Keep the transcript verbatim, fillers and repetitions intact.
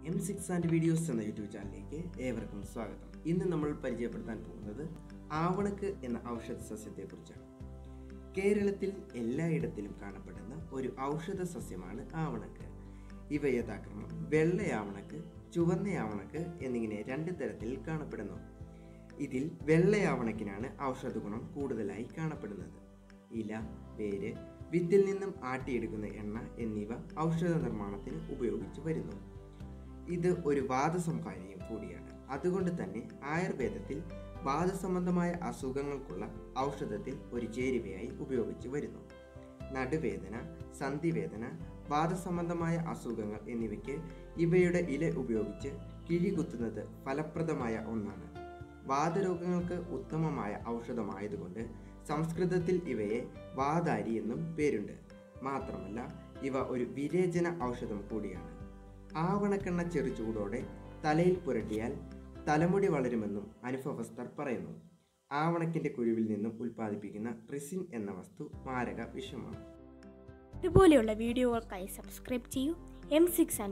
M six and videos എന്ന YouTube ചാനലിലേക്ക് ഏവർക്കും സ്വാഗതം. ഇന്ന് നമ്മൾ പരിചയപ്പെടുത്താൻ പോകുന്നത് ആവണക്ക് എന്ന ഔഷധ സസ്യത്തെക്കുറിച്ചാണ്. കേരളത്തിൽ എല്ലായിടത്തിലും കാണപ്പെടുന്ന ഒരു ഔഷധ സസ്യമാണ് ആവണക്ക്. ഇവ യഥാക്രമം വെള്ളയാവണക്ക്, ചുവന്നയാവണക്ക് എന്നിങ്ങനെ രണ്ട് തരത്തിൽ കാണപ്പെടുന്നു. ഇതിൽ വെള്ളയാവണക്കിനാണ് ഔഷധ ഗുണം കൂടുതലായി കാണപ്പെടുന്നത്. ഇല, വേര്, വിത്തിൽ നിന്നും ആട്ടിയെടുക്കുന്ന എണ്ണ എന്നിവ ഔഷധ നിർമ്മാണത്തിന് ഉപയോഗിച്ചു വരുന്നു. ഇത് ഒരു വാദസംഹാരിയും കൂടിയാണ്. അതുകൊണ്ട് തന്നെ ആയുർവേദത്തിൽ വാദസംബന്ധമായ അസുഖങ്ങൾക്കുള്ള ഔഷധത്തിൽ ഒരു ചേരുവയായി ഉപയോഗിച്ചു വരുന്നു. നടുവേദന, സന്ധിവേദന, വാദസംബന്ധമായ അസുഖങ്ങൾ എന്നിവയ്ക്ക് ഇവയുടെ ഇല ഉപയോഗിച്ച് കിഴികുത്തുന്നത് ഫലപ്രദമായ ഒന്നാണ്. വാതരോഗങ്ങൾക്ക് ഉത്തമമായ ഔഷധമായതുകൊണ്ട് സംസ്കൃതത്തിൽ ഇവയെ വാതാരി എന്നും പേരുണ്ട്. മാത്രമല്ല ഇവ ഒരു വിരേചന ഔഷധം കൂടിയാണ്. ആവണക്കെണ്ണ ചെറു ചൂടോടെ തലയിൽ പുരട്ടിയാൽ തലമുടി വളരുമെന്നും അനുഭവസ്ഥർ പറയുന്നു. ആവണക്കിന്റെ കുരുവിൽ നിന്നും ഉൽപ്പാദിപ്പിക്കുന്ന റിസിൻ എന്ന വസ്തു മാരക വിഷമാണ്. ഇതുപോലെയുള്ള വീഡിയോകൾക്കായി സബ്സ്ക്രൈബ് ചെയ്യൂ എം സിക്സ്.